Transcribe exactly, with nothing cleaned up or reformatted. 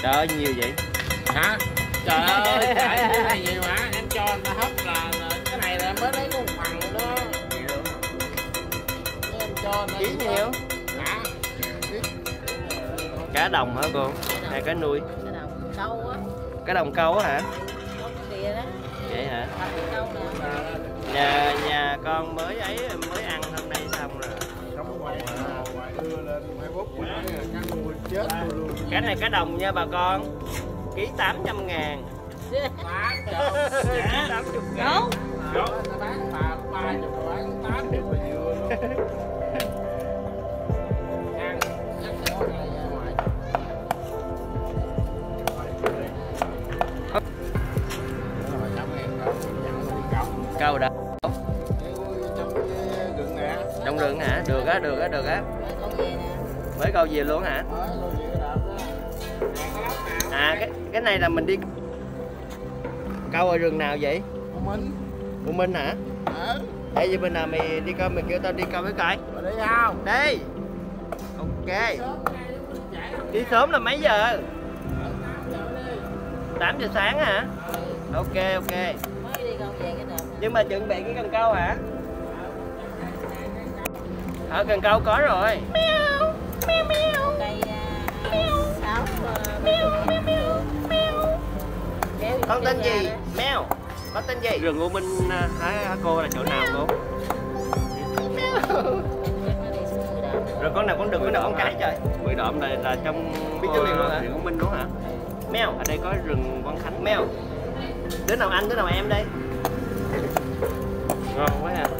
Trời ơi nhiều vậy. Hả? Trời ơi, cái này nhiều hả? Em cho anh ta hấp là, là cái này là mới lấy có một phần đó. Em cho anh ta Chí nhiều. Hả? Cá đồng hả cô? Hay cá nuôi? Cá đồng câu á. Cá đồng câu á hả? Câu kia đó. Vậy hả? Câu nè. Nhà nhà con mới ấy mới ăn hôm nay xong rồi. Không có quay ngoài đưa lên Facebook cá nuôi chết luôn. Cái này cá đồng nha bà con. Ký tám trăm ngàn. tám mươi ngàn. Đúng. Nó bán bà ba mươi bán tám mươi vừa vừa luôn. Ăn chắc sẽ có này ra ngoài. Rồi cảm ơn cậu nhận đi cậu. Câu đâu? Trong cái rừng nè. Trong rừng hả? Được á, được á, được á. Mới câu về luôn hả? À cái cái này là mình đi câu ở rừng nào vậy? U Minh. U Minh hả? Ừ. Đây vậy bên nào mày đi câu mày kêu tao đi câu với coi. Đi không? Đi. Ok. Đi sớm là mấy giờ? tám giờ sáng hả? Ok ok. Nhưng mà chuẩn bị cái cần câu hả? Ở cần câu có rồi. Mèo. Mèo mèo. Con tên gì? Mèo. Con tên gì? Rừng U Minh hả, hả cô là chỗ nào cô? Rồi con nào con đực, con nào con cái trời. Mười Độm là là trong biết tiếng liền luôn hả? Rừng U Minh đúng hả? Mèo, ở đây có rừng Quang Khánh. Mèo. Đứa nào anh, đứa nào em đây? Ngon quá ha.